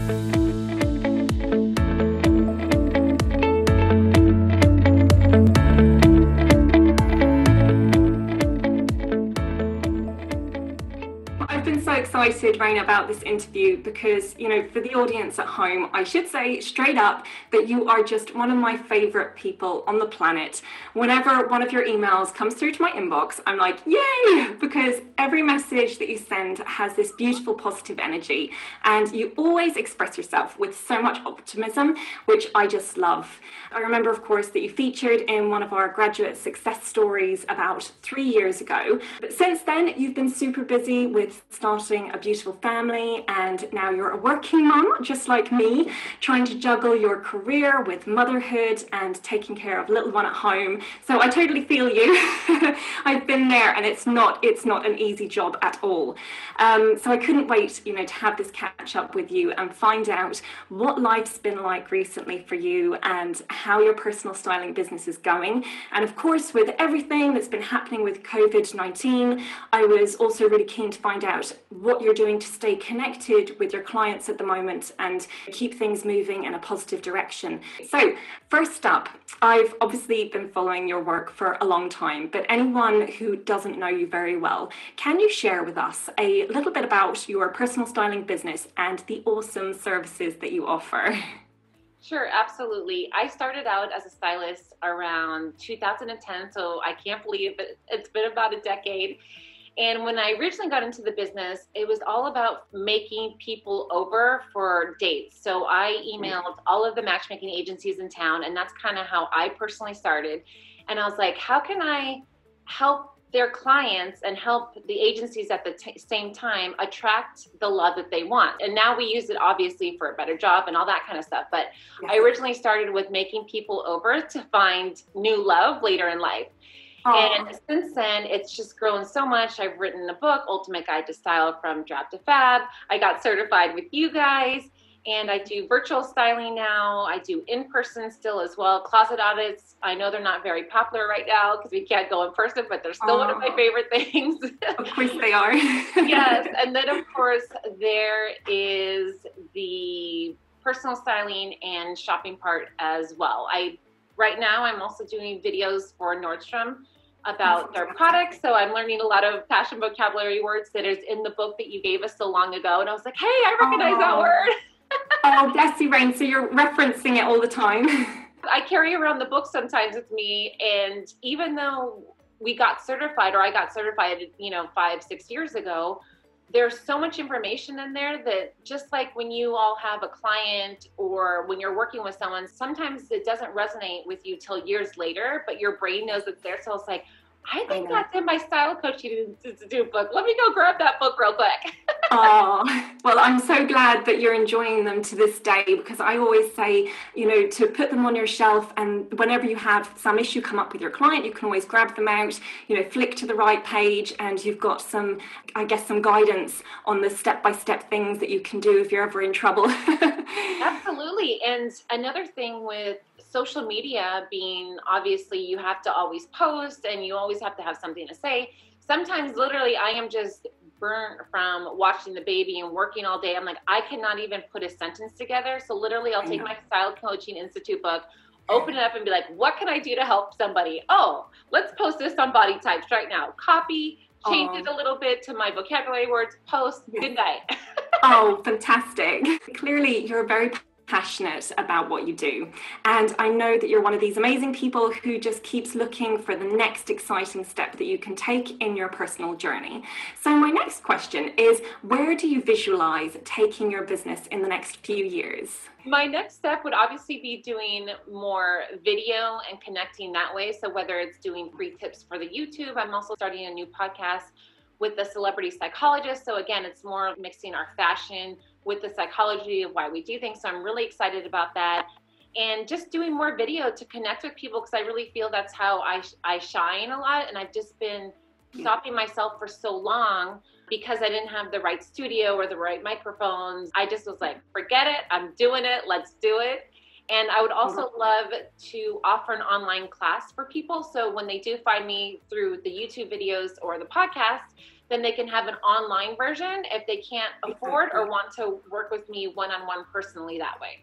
I've been so excited, Raina, about this interview because, for the audience at home, I should say straight up that you are just one of my favorite people on the planet. Whenever one of your emails comes through to my inbox, I'm like, yay, because every message that you send has this beautiful positive energy, and you always express yourself with so much optimism, which I just love. I remember, of course, that you featured in one of our graduate success stories about 3 years ago. But since then, you've been super busy with starting a beautiful family, and now you're a working mom, just like me, trying to juggle your career with motherhood and taking care of little one at home. So I totally feel you. I've been there, and it's not an easy job at all. So I couldn't wait, to have this catch up with you and find out what life's been like recently for you and how your personal styling business is going. And of course, with everything that's been happening with COVID-19, I was also really keen to find out what you're doing to stay connected with your clients at the moment and keep things moving in a positive direction. So first up, I've obviously been following your work for a long time, but anyone who doesn't know you very well, can you share with us a little bit about your personal styling business and the awesome services that you offer? Sure, absolutely. I started out as a stylist around 2010, so I can't believe it's been about a decade. And when I originally got into the business, it was all about making people over for dates. So I emailed all of the matchmaking agencies in town, and that's kind of how I personally started. And I was like, how can I help their clients and help the agencies at the same time attract the love that they want? And now we use it obviously for a better job and all that kind of stuff. But I originally started with making people over to find new love later in life. And since then, it's just grown so much. I've written a book, Ultimate Guide to Style from Drab to Fab. I got certified with you guys, and I do virtual styling now. I do in-person still as well. Closet audits, I know they're not very popular right now because we can't go in person, but they're still one of my favorite things. Of course they are. Yes, and then of course there is the personal styling and shopping part as well. Right now, I'm also doing videos for Nordstrom about their products. So I'm learning a lot of fashion vocabulary words that is in the book that you gave us so long ago. And I was like, hey, I recognize that word. Oh, bless you, Rain. So you're referencing it all the time. I carry around the book sometimes with me. And even though we got certified, or I got certified, 5-6 years ago, there's so much information in there that just like when you all have a client or when you're working with someone, sometimes it doesn't resonate with you till years later, but your brain knows it's there. So it's like, I think that's in my style coaching institute book. Let me go grab that book real quick. Oh, well, I'm so glad that you're enjoying them to this day, because I always say, to put them on your shelf, and whenever you have some issue come up with your client, you can always grab them out, flick to the right page, and you've got some guidance on the step-by-step things that you can do if you're ever in trouble. Absolutely. And another thing with social media being, obviously you have to always post and you always have to have something to say. Sometimes literally I am just burnt from watching the baby and working all day. I'm like, I cannot even put a sentence together. So literally I'll take my Style Coaching Institute book, open it up and be like, what can I do to help somebody? Oh, let's post this on body types right now. Copy, change it a little bit to my vocabulary words, post, good night. Oh, fantastic. Clearly you're very passionate about what you do. And I know that you're one of these amazing people who just keeps looking for the next exciting step that you can take in your personal journey. So my next question is, where do you visualize taking your business in the next few years? My next step would obviously be doing more video and connecting that way. So whether it's doing free tips for the YouTube, I'm also starting a new podcast with the celebrity psychologist. So again, it's more mixing our fashion with the psychology of why we do things. So I'm really excited about that. And just doing more video to connect with people, because I really feel that's how I shine a lot. And I've just been stopping myself for so long because I didn't have the right studio or the right microphones. I just was like, forget it, I'm doing it, let's do it. And I would also love to offer an online class for people. So when they do find me through the YouTube videos or the podcast, then they can have an online version if they can't afford or Exactly. want to work with me one-on-one personally that way.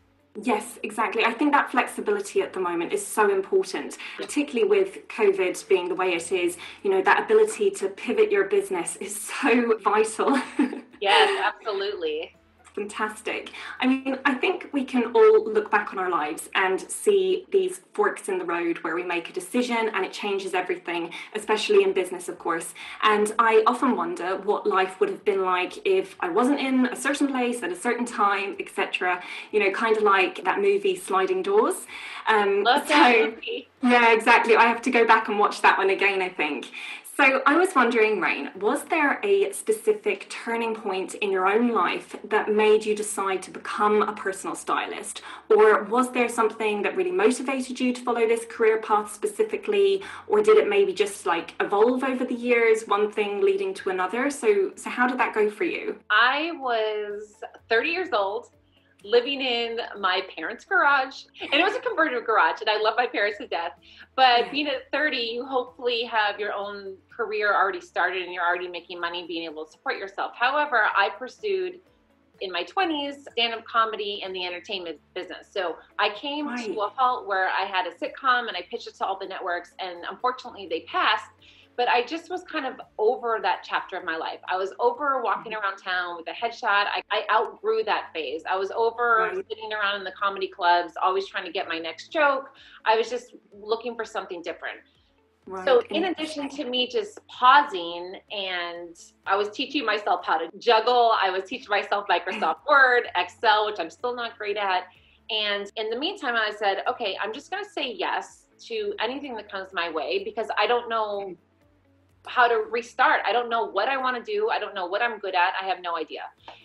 Yes, exactly. I think that flexibility at the moment is so important, particularly with COVID being the way it is. That ability to pivot your business is so vital. Yes, absolutely. Fantastic. I mean, I think we can all look back on our lives and see these forks in the road where we make a decision and it changes everything, especially in business, of course. And I often wonder what life would have been like if I wasn't in a certain place at a certain time, etc. Kind of like that movie Sliding Doors. Love that movie. Yeah, exactly. I have to go back and watch that one again, I think. So I was wondering, Rain, was there a specific turning point in your own life that made you decide to become a personal stylist? Or was there something that really motivated you to follow this career path specifically? Or did it maybe just like evolve over the years, one thing leading to another? So how did that go for you? I was 30 years old, living in my parents' garage, and it was a converted garage, and I love my parents to death. But Yeah. being at 30, you hopefully have your own career already started and you're already making money, being able to support yourself. However, I pursued in my 20s stand-up comedy and the entertainment business. So I came to Right. a halt where I had a sitcom and I pitched it to all the networks, and unfortunately they passed. But I just was kind of over that chapter of my life. I was over walking around town with a headshot. I outgrew that phase. I was over Right. sitting around in the comedy clubs, always trying to get my next joke. I was just looking for something different. So Right. in addition to me just pausing, and I was teaching myself how to juggle, I was teaching myself Microsoft Word, Excel, which I'm still not great at. And in the meantime, I said, okay, I'm just going to say yes to anything that comes my way because I don't know how to restart. I don't know what I want to do. I don't know what I'm good at. I have no idea.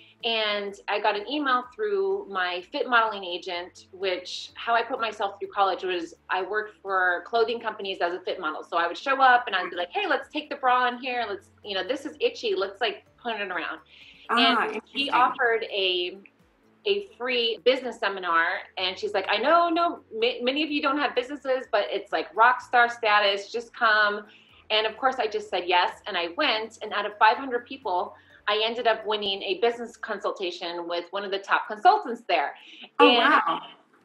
And I got an email through my fit modeling agent, which how I put myself through college was I worked for clothing companies as a fit model. So I would show up and I'd be like, hey, let's take the bra in here. Let's, this is itchy. Let's like put it around. And he Interesting. offered a free business seminar. And she's like, I know, no, many of you don't have businesses, but it's like rock star status, just come. And of course I just said yes. And I went, and out of 500 people, I ended up winning a business consultation with one of the top consultants there. Oh, And wow.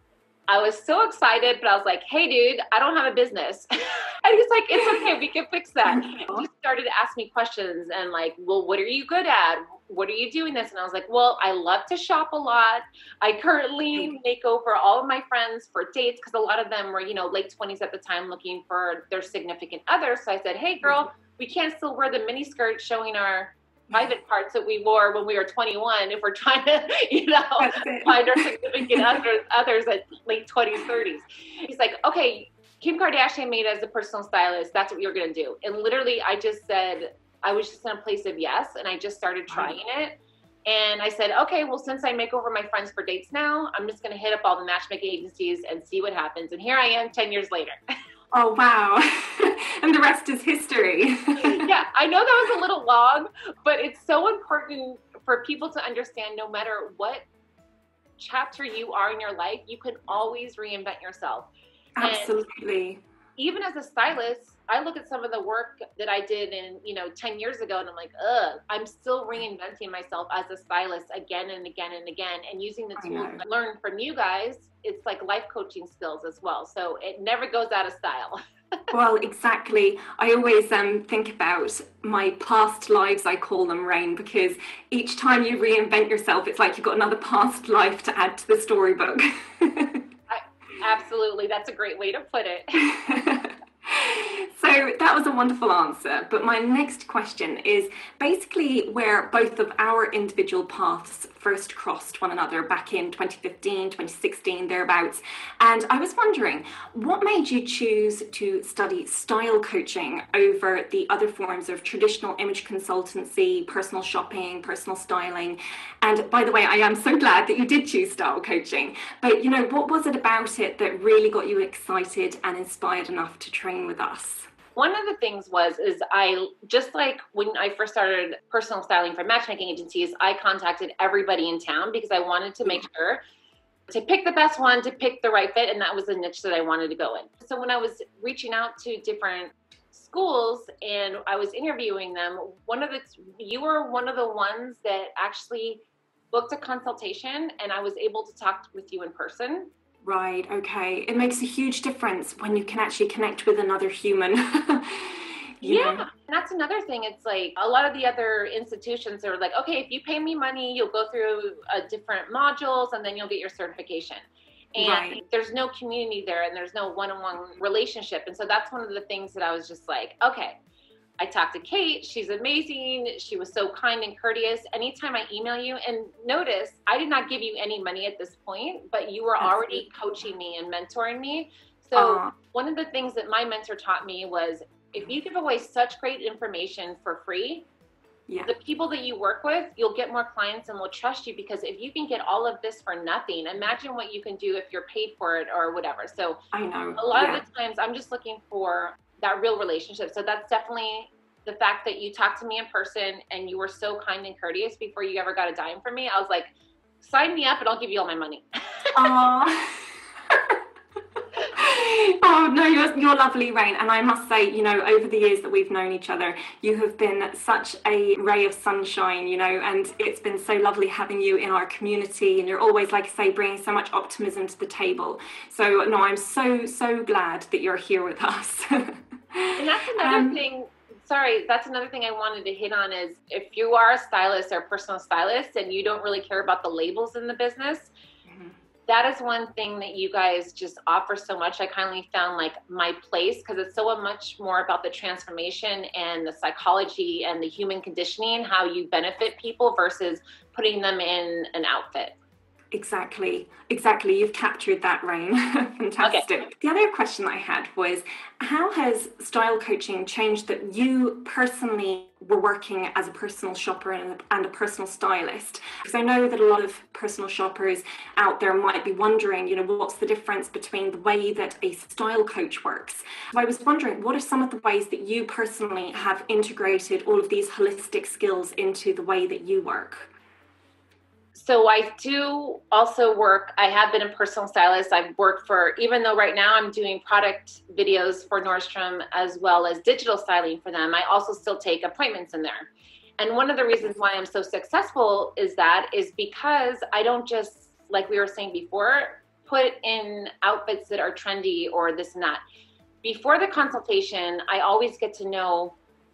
I was so excited, but I was like, hey, dude, I don't have a business. And he's like, it's okay, we can fix that. He started to ask me questions and like, well, what are you good at? What are you doing this? And I was like, well, I love to shop a lot. I currently make over all of my friends for dates because a lot of them were, late 20s at the time looking for their significant other. So I said, hey, girl, we can't still wear the mini skirt showing our private parts that we wore when we were 21 if we're trying to, find our significant others at late 20s, 30s. He's like, okay, Kim Kardashian made as a personal stylist. That's what you're going to do. And literally, I just said, I was just in a place of yes. And I just started trying it. And I said, okay, well, since I make over my friends for dates now, I'm just going to hit up all the matchmaking agencies and see what happens. And here I am 10 years later. Oh, wow. And the rest is history. Yeah, I know that was a little long, but it's so important for people to understand no matter what chapter you are in your life, you can always reinvent yourself. Absolutely. And even as a stylist, I look at some of the work that I did in, 10 years ago, and I'm like, I'm still reinventing myself as a stylist again and again and again, and using the tools I learned from you guys. It's like life coaching skills as well. So it never goes out of style. Well, exactly. I always think about my past lives, I call them, Rain, because each time you reinvent yourself, it's like you've got another past life to add to the storybook. Absolutely. That's a great way to put it. So that was a wonderful answer. But my next question is basically where both of our individual paths first crossed one another back in 2015, 2016, thereabouts. And I was wondering, what made you choose to study style coaching over the other forms of traditional image consultancy, personal shopping, personal styling? And by the way, I am so glad that you did choose style coaching. But, what was it about it that really got you excited and inspired enough to train with us? One of the things is I, just like when I first started personal styling for matchmaking agencies, I contacted everybody in town because I wanted to make sure to pick the best one, to pick the right fit. And that was the niche that I wanted to go in. So when I was reaching out to different schools and I was interviewing them, you were one of the ones that actually booked a consultation and I was able to talk with you in person. Right. Okay. It makes a huge difference when you can actually connect with another human. Yeah. And that's another thing. It's like a lot of the other institutions are like, okay, if you pay me money, you'll go through different modules and then you'll get your certification. And there's no community there and there's no one-on-one relationship. And so that's one of the things that I was just like, okay, I talked to Kate. She's amazing. She was so kind and courteous. Anytime I email you, and notice, I did not give you any money at this point, but you were already coaching me and mentoring me. So one of the things that my mentor taught me was, if you give away such great information for free, the people that you work with, you'll get more clients and will trust you, because if you can get all of this for nothing, imagine what you can do if you're paid for it or whatever. So I know a lot of the times I'm just looking for that real relationship. So that's definitely the fact that you talked to me in person and you were so kind and courteous before you ever got a dime from me. I was like, sign me up and I'll give you all my money. Oh, no, you're lovely, Rain. And I must say, over the years that we've known each other, you have been such a ray of sunshine, and it's been so lovely having you in our community. And you're always, like I say, bringing so much optimism to the table. So, no, I'm so, so glad that you're here with us. And that's another thing. Sorry, that's another thing I wanted to hit on is, if you are a stylist or a personal stylist and you don't really care about the labels in the business, that is one thing that you guys just offer so much. I kindly found like my place, because it's so much more about the transformation and the psychology and the human conditioning, how you benefit people versus putting them in an outfit. Exactly. You've captured that, Rain. Fantastic. Okay. The other question I had was, how has style coaching changed that you personally were working as a personal shopper and a personal stylist? Because I know that a lot of personal shoppers out there might be wondering, what's the difference between the way that a style coach works? So I was wondering, what are some of the ways that you personally have integrated all of these holistic skills into the way that you work? So I do also work, I have been a personal stylist. I've worked for, even though right now I'm doing product videos for Nordstrom as well as digital styling for them, I also still take appointments in there. And one of the reasons why I'm so successful is because I don't just, like we were saying before, put in outfits that are trendy or this and that. Before the consultation, I always get to know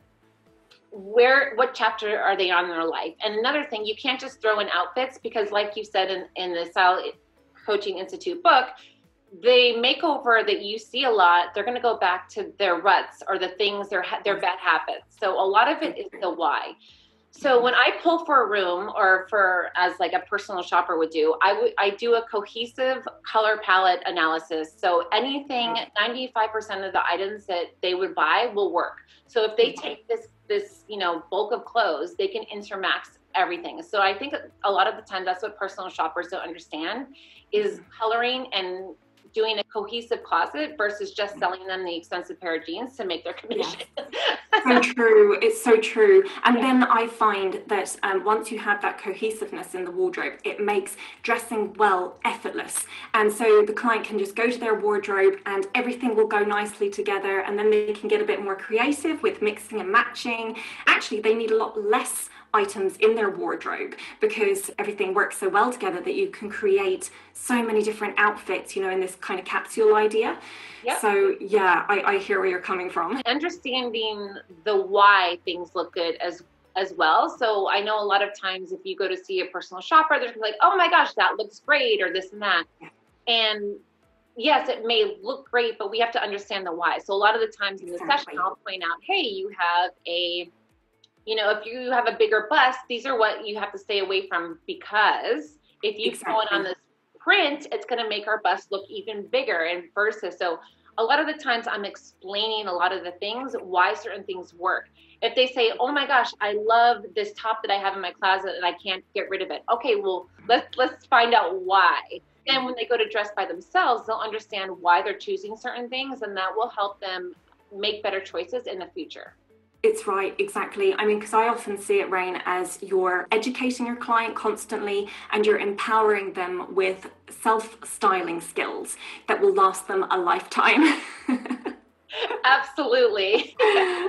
what chapter are they on in their life. And another thing, you can't just throw in outfits, because like you said in the Style Coaching Institute book, the makeover that you see a lot, they're going to go back to their ruts or the things, their bad habits. So a lot of it is the why. So when I pull for a room, or as like a personal shopper would do, I do a cohesive color palette analysis. So anything, 95% of the items that they would buy will work. So if they take this bulk of clothes, they can intermax everything. So I think a lot of the time that's what personal shoppers don't understand, is coloring and doing a cohesive closet versus just selling them the expensive pair of jeans to make their commission. Yes. So true. It's so true. And then I find that once you have that cohesiveness in the wardrobe, it makes dressing well effortless. And so the client can just go to their wardrobe and everything will go nicely together. And then they can get a bit more creative with mixing and matching. Actually, they need a lot less items in their wardrobe, because everything works so well together that you can create so many different outfits, in this kind of capsule idea. Yep. So yeah, I hear where you're coming from. Understanding the why things look good as well. So I know a lot of times if you go to see a personal shopper, they're like, oh my gosh, that looks great, or this and that. Yeah. And yes, it may look great, but we have to understand the why. So a lot of the times in the session, I'll point out, hey, you have if you have a bigger bust, these are what you have to stay away from, because if you go on this print, it's going to make our bust look even bigger and versus. So a lot of the times I'm explaining a lot of the things, why certain things work. If they say, oh my gosh, I love this top that I have in my closet and I can't get rid of it. Okay, well, let's find out why. And when they go to dress by themselves, they'll understand why they're choosing certain things, and that will help them make better choices in the future. It's right, exactly. I mean, because I often see it, Rain, as you're educating your client constantly and you're empowering them with self-styling skills that will last them a lifetime. Absolutely.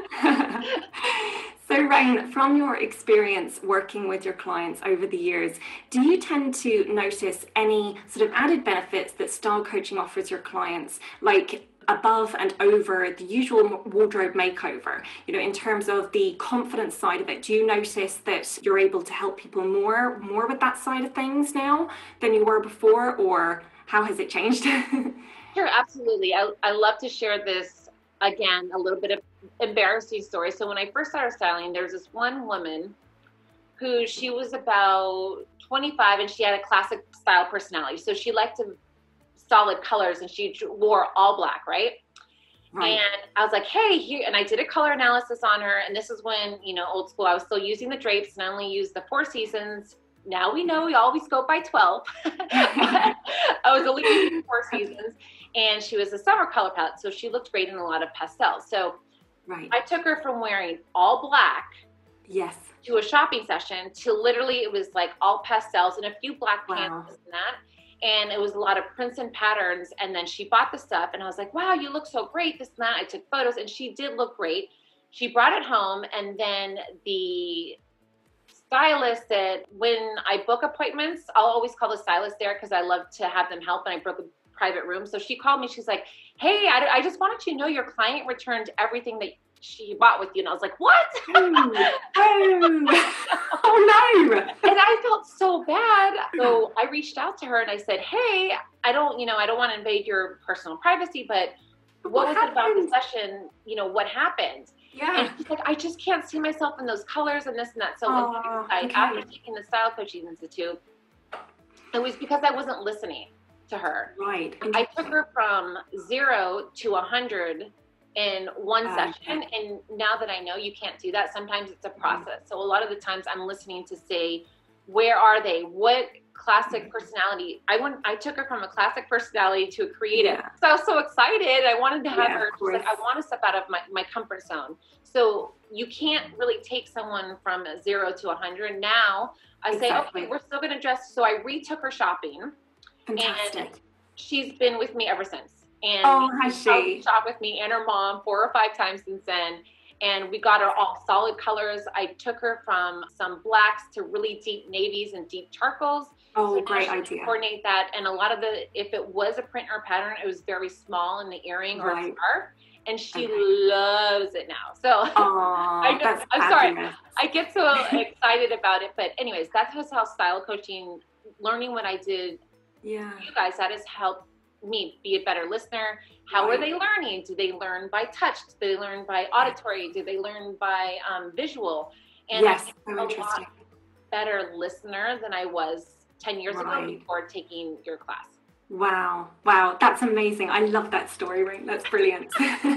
So, Rain, from your experience working with your clients over the years, do you tend to notice any sort of added benefits that style coaching offers your clients, like above and over the usual wardrobe makeover, in terms of the confidence side of it? Do you notice that you're able to help people more with that side of things now than you were before, or how has it changed? Sure, absolutely. I love to share this, again, a little bit of embarrassing story. So when I first started styling, there's this one woman who, she was about 25 and she had a classic style personality. So she liked to solid colors and she wore all black, right? Right. And I was like, hey, here, and I did a color analysis on her. And this is when, old school, I was still using the drapes and I only used the 4 seasons. Now we know we always go by 12. I was only using 4 seasons. And she was a summer color palette. So she looked great in a lot of pastels. So right. I took her from wearing all black yes, to a shopping session to literally, it was like all pastels and a few black pants and that. And it was a lot of prints and patterns. And then she bought the stuff and I was like, wow, you look so great, this and that. I took photos and she did look great. She brought it home. And then the stylist said, when I book appointments, I'll always call the stylist there because I love to have them help. And I book a private room. So she called me. She's like, hey, I just wanted you to know your client returned everything that she bought with you. And I was like, what? Oh no. And I felt so bad. So I reached out to her and I said, hey, I don't want to invade your personal privacy, but what was it about the session? What happened? Yeah. And she's like, I just can't see myself in those colors and this and that. So after taking the Style Coaching Institute, it was because I wasn't listening to her. Right. I took her from 0 to 100 in one session. And now that I know you can't do that, sometimes it's a process. So a lot of the times I'm listening to say, where are they? What classic personality? I took her from a classic personality to a creative. Yeah. So I was so excited. I wanted to have her. She's like, I want to step out of my comfort zone. So you can't really take someone from 0 to 100. Now I say, okay, we're still going to dress. So I retook her shopping. Fantastic. And she's been with me ever since. And has she shopped with me and her mom 4 or 5 times since then. And we got her all solid colors. I took her from some blacks to really deep navies and deep charcoals. Oh, so great idea. Coordinate that. And a lot of if it was a print or pattern, it was very small in the earring or scarf. And she loves it now. So I'm sorry. I get so excited about it. But anyways, that's how style coaching, learning what I did, you guys, that has helped me be a better listener. How are they learning? Do they learn by touch? Do they learn by auditory? Do they learn by visual? And I'm a lot better listener than I was 10 years ago before taking your class. Wow. That's amazing. I love that story, Rain. That's brilliant.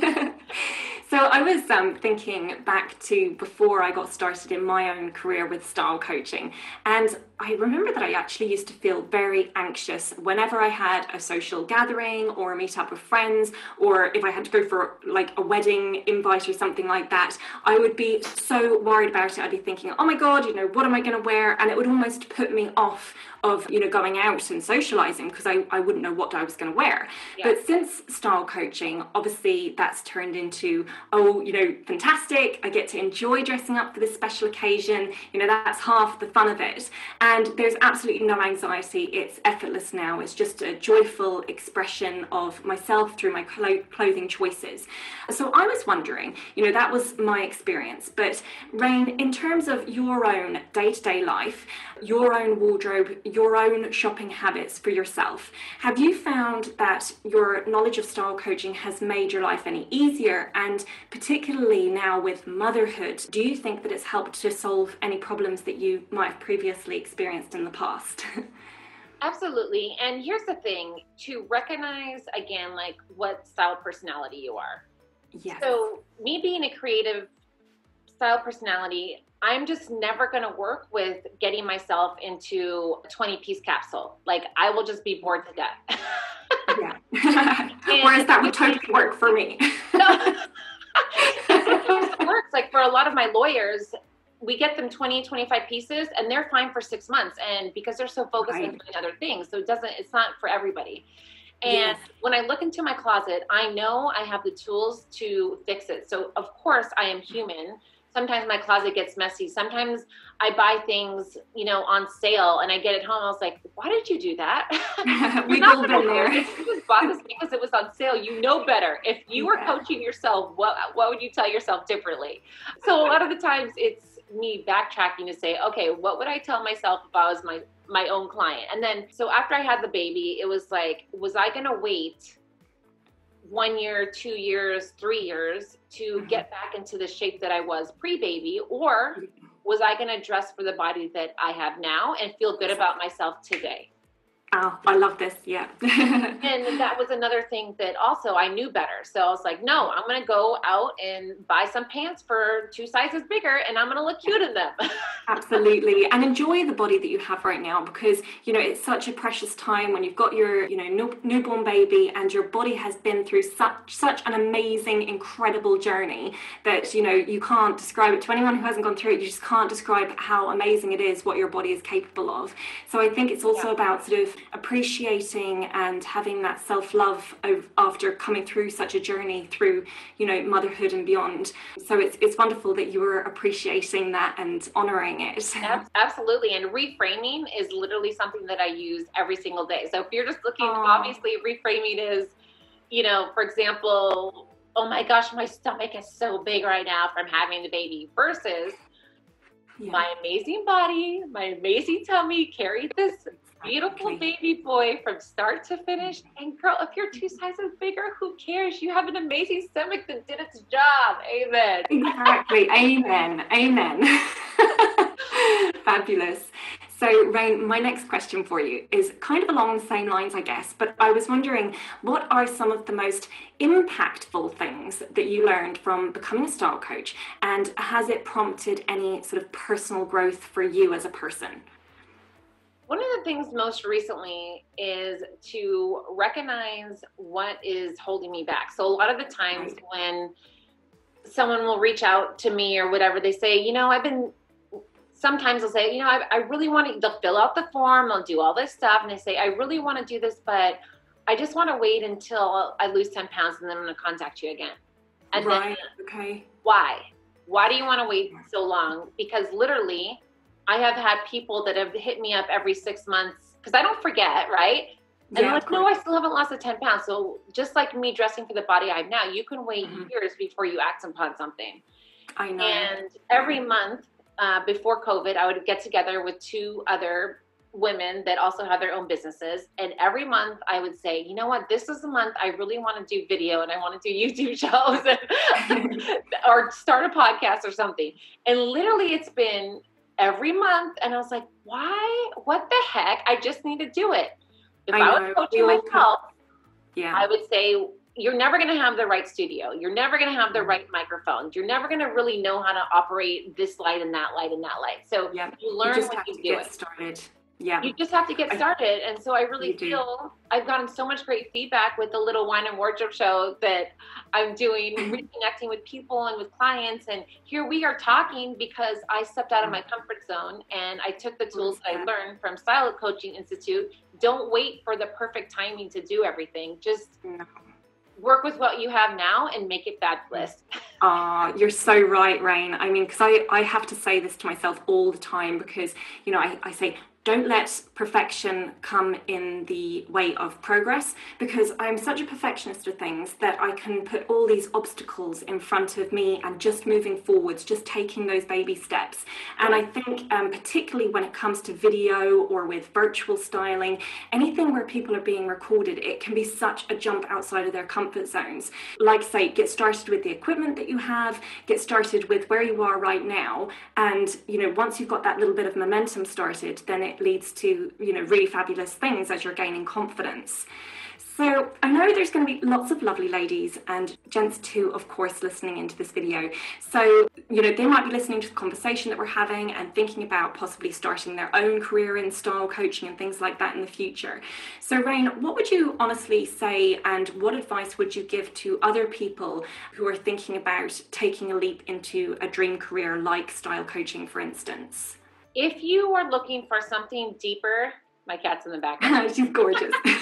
So I was thinking back to before I got started in my own career with style coaching. And I remember that I actually used to feel very anxious whenever I had a social gathering or a meet up with friends, or if I had to go for like a wedding invite or something like that. I would be so worried about it. I'd be thinking, oh my God, what am I going to wear? And it would almost put me off of, going out and socializing because I wouldn't know what I was going to wear. Yeah. But since style coaching, obviously that's turned into, fantastic. I get to enjoy dressing up for this special occasion. That's half the fun of it. And there's absolutely no anxiety. It's effortless now. It's just a joyful expression of myself through my clothing choices. So I was wondering, that was my experience. But Rain, in terms of your own day-to-day life, your own wardrobe, your own shopping habits for yourself, have you found that your knowledge of style coaching has made your life any easier? And particularly now with motherhood, do you think that it's helped to solve any problems that you might have previously experienced in the past? Absolutely. And here's the thing, to recognize again, like what style personality you are. Yes. So me being a creative style personality, I'm just never going to work with getting myself into a 20-piece capsule. Like I will just be bored to death. Yeah. Whereas that would totally work for me. It works. Like for a lot of my lawyers, we get them 20, 25 pieces and they're fine for 6 months. And because they're so focused on doing other things. So it's not for everybody. And when I look into my closet, I know I have the tools to fix it. So of course I am human. Sometimes my closet gets messy. Sometimes I buy things, on sale, and I get it home. I was like, why did you do that? We've all been there. If you just bought this because it was on sale, you know better. If you were coaching yourself, what would you tell yourself differently? So a lot of the times it's me backtracking to say, okay, what would I tell myself if I was my own client? And then, so after I had the baby, it was like, was I going to wait 1 year, 2 years, 3 years to get back into the shape that I was pre-baby? Or was I going to dress for the body that I have now and feel good about myself today? Oh, I love this. Yeah. And that was another thing that also I knew better. So I was like, no, I'm going to go out and buy some pants for 2 sizes bigger, and I'm going to look cute in them. Absolutely. And enjoy the body that you have right now, because, it's such a precious time when you've got your, newborn baby, and your body has been through such an amazing, incredible journey that, you can't describe it to anyone who hasn't gone through it. You just can't describe how amazing it is, what your body is capable of. So I think it's also about sort of appreciating and having that self-love after coming through such a journey through, motherhood and beyond. So it's wonderful that you were appreciating that and honoring it. Absolutely. And reframing is literally something that I use every single day. So if you're just looking, obviously reframing is, for example, oh my gosh, my stomach is so big right now from having the baby, versus my amazing body, my amazing tummy carried this beautiful baby boy from start to finish. And girl, if you're 2 sizes bigger, who cares? You have an amazing stomach that did its job. Amen. Exactly. Amen. Fabulous. So, Rain, my next question for you is kind of along the same lines, I guess, but I was wondering, what are some of the most impactful things that you learned from becoming a style coach, and has it prompted any sort of personal growth for you as a person? One of the things most recently is to recognize what is holding me back. So a lot of the times when someone will reach out to me or whatever, they say, sometimes they'll say, I really want to, they'll fill out the form, they'll do all this stuff, and they say, I really want to do this, but I just want to wait until I lose 10 pounds and then I'm going to contact you again. And then, why? Why do you want to wait so long? Because literally, I have had people that have hit me up every 6 months, because I don't forget, right? And they're like, no, I still haven't lost the 10 pounds. So just like me dressing for the body I have now, you can wait years before you act upon something. I know. And every month before COVID, I would get together with 2 other women that also have their own businesses. And every month I would say, you know what, this is the month I really want to do video and I want to do YouTube shows and, or start a podcast or something. And literally it's been every month. And I was like, why? What the heck? I just need to do it. If I was coaching myself, I would say, you're never going to have the right studio. You're never going to have the right microphones. You're never going to really know how to operate this light and that light and that light. So you learn when you do it. Started. Yeah. You just have to get started. And so I really feel I've gotten so much great feedback with the little wine and wardrobe show that I'm doing, reconnecting with people and with clients. And here we are talking because I stepped out of my comfort zone and I took the tools that I learned from Style Coaching Institute. Don't wait for the perfect timing to do everything. Just work with what you have now and make it fabulous. You're so right, Rain. I mean, because I have to say this to myself all the time because, I say, don't let perfection come in the way of progress, because I'm such a perfectionist of things that I can put all these obstacles in front of me and just moving forwards, just taking those baby steps. And I think particularly when it comes to video or with virtual styling, anything where people are being recorded, it can be such a jump outside of their comfort zones. Like say, get started with the equipment that you have, get started with where you are right now. And, once you've got that little bit of momentum started, then it leads to, really fabulous things as you're gaining confidence. So I know there's going to be lots of lovely ladies and gents too, of course, listening into this video. So, they might be listening to the conversation that we're having and thinking about possibly starting their own career in style coaching and things like that in the future. So Rain, what would you honestly say, and what advice would you give to other people who are thinking about taking a leap into a dream career like style coaching, for instance? If you are looking for something deeper, my cat's in the background. She's gorgeous.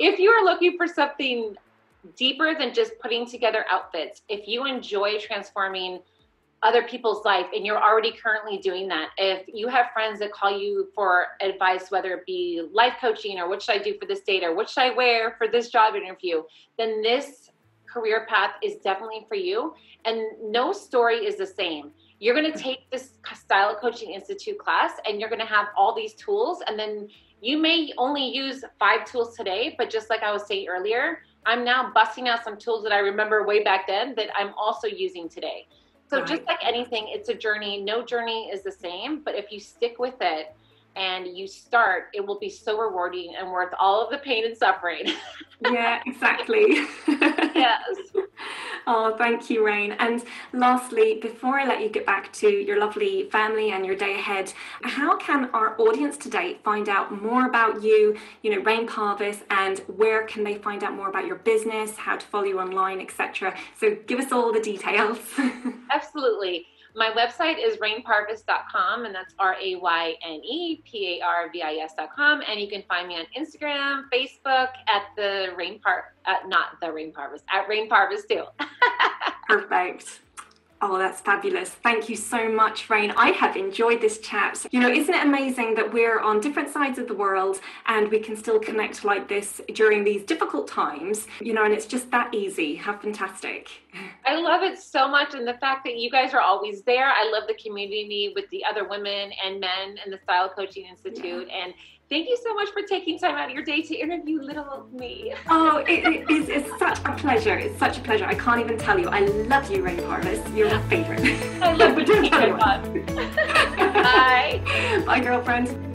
if you are looking for something deeper than just putting together outfits, if you enjoy transforming other people's life and you're already currently doing that, if you have friends that call you for advice, whether it be life coaching or what should I do for this date or what should I wear for this job interview, then this career path is definitely for you. And no story is the same. You're going to take this Style Coaching Institute class and you're going to have all these tools, and then you may only use 5 tools today, but just like I was saying earlier, I'm now busting out some tools that I remember way back then that I'm also using today. So right. Just like anything, it's a journey. No journey is the same, but if you stick with it and you start, it will be so rewarding and worth all of the pain and suffering. Yeah, exactly. Yes. Oh, thank you, Rain. And lastly, before I let you get back to your lovely family and your day ahead, how can our audience today find out more about you, Rain Parvis, and where can they find out more about your business, how to follow you online, etc.? So give us all the details. Absolutely. My website is rainparvis.com, and that's RAYNEPARVIS.com. And you can find me on Instagram, Facebook at Rain Parvis too. Perfect. Oh, that's fabulous. Thank you so much, Rain. I have enjoyed this chat. Isn't it amazing that we're on different sides of the world and we can still connect like this during these difficult times, and it's just that easy. How fantastic. I love it so much. And the fact that you guys are always there. I love the community with the other women and men in the Style Coaching Institute. Yeah. And thank you so much for taking time out of your day to interview little me. Oh, it's such a pleasure. It's such a pleasure. I can't even tell you. I love you, Rain Parvis. You're my favorite. I love when you keep it on. Bye. Bye, girlfriend.